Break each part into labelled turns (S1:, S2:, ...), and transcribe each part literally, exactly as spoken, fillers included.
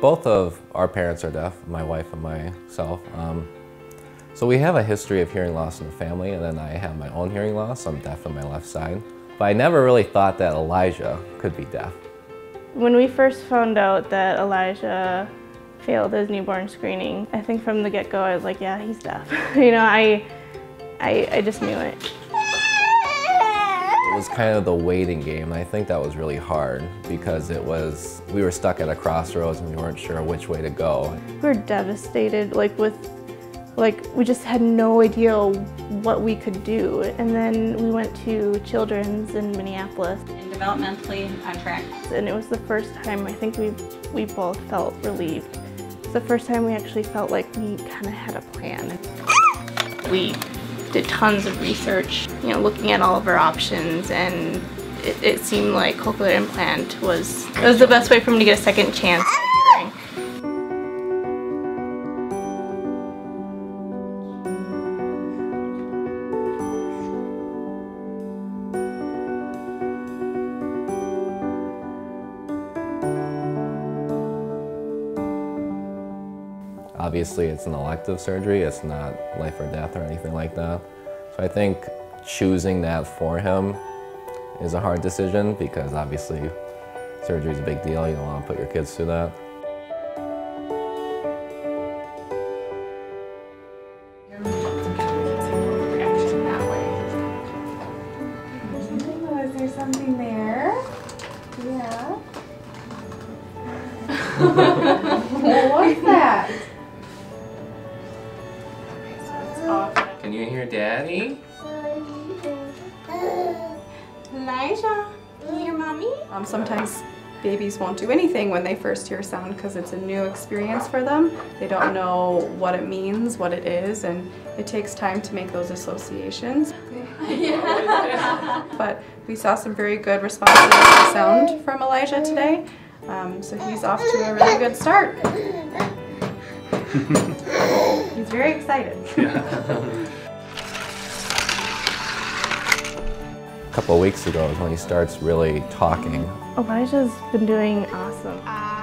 S1: both of our parents are deaf, my wife and myself. Um, so we have a history of hearing loss in the family, and then I have my own hearing loss. I'm deaf on my left side. But I never really thought that Elijah could be deaf.
S2: When we first found out that Elijah failed his newborn screening, I think from the get-go I was like, yeah, he's deaf. you know, I, I, I just knew it.
S1: It was kind of the waiting game, and I think that was really hard because it was, we were stuck at a crossroads and we weren't sure which way to go.
S2: We were devastated, like with, like we just had no idea what we could do. And then we went to Children's in Minneapolis.
S3: And developmentally on track.
S2: And it was the first time I think we we both felt relieved. It's the first time we actually felt like we kind of had a plan. We did tons of research, you know, looking at all of our options, and it, it seemed like cochlear implant was, it was the best way for me to get a second chance at hearing.
S1: Obviously, it's an elective surgery. It's not life or death or anything like that. So I think choosing that for him is a hard decision because obviously surgery is a big deal. You don't want to put your kids through that.
S4: Is there something there? Yeah. What's that?
S1: Can you hear Daddy?
S4: Elijah, can you hear Mommy? Um, sometimes babies won't do anything when they first hear sound because it's a new experience for them. They don't know what it means, what it is, and it takes time to make those associations. Yeah. But we saw some very good responses to sound from Elijah today, um, so he's off to a really good start. He's very excited.
S1: A couple of weeks ago is when he starts really talking.
S2: Elijah's been doing awesome.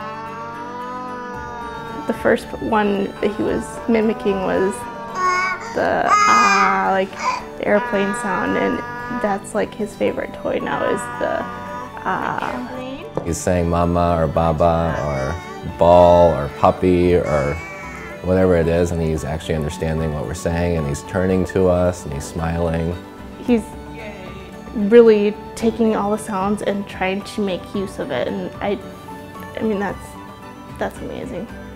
S2: The first one that he was mimicking was the ah, like the airplane sound, and that's like his favorite toy now is the ah.
S1: He's saying mama or baba or ball or puppy or whatever it is, and he's actually understanding what we're saying, and he's turning to us and he's smiling.
S2: He's really taking all the sounds and trying to make use of it, and I, I mean that's that's amazing.